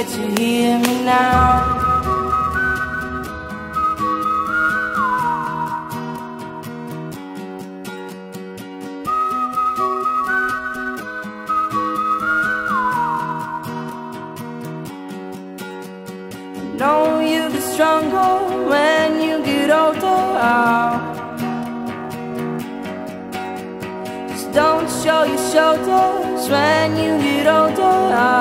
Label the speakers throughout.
Speaker 1: get to hear me now. Know you get stronger when you get older. Just don't show your shoulders when you get older.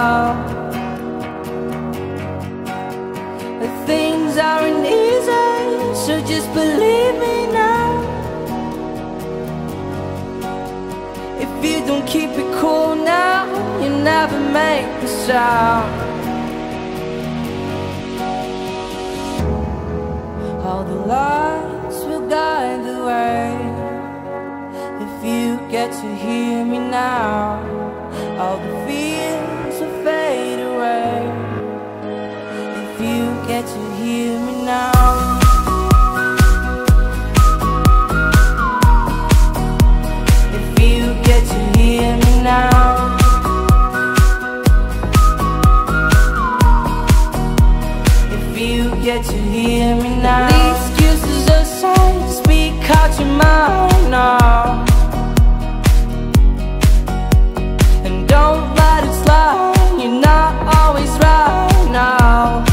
Speaker 1: But things aren't easy, so just believe me now. If you don't keep it cool now, you never make a sound. All the lights will guide the way. If you get to hear me now, all the fears will fade away. If you get to hear me now. If you get to hear me now. Get to hear me now. The excuses aside, speak out your mind now. And don't let it slide, you're not always right now.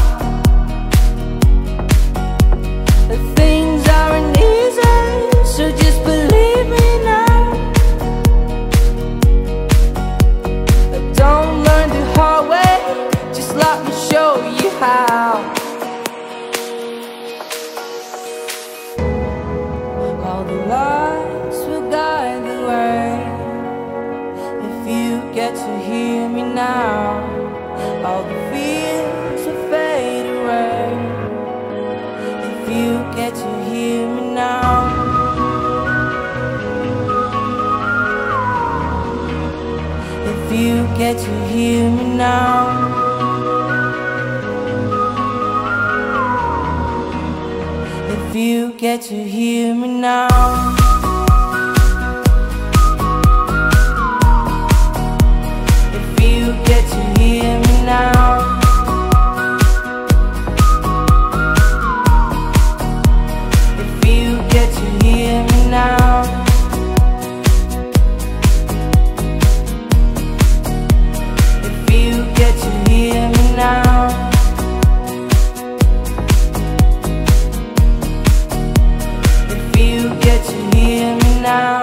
Speaker 1: The things aren't easy, so just believe me now. But don't learn the hard way, just let me show you how. All the lights will guide the way. If you get to hear me now, all the fears will fade away. If you get to hear me now. If you get to hear me now. If you get to hear me now. If you get to hear me now. If you get to hear me now. If you get to hear me now. Get to hear me now.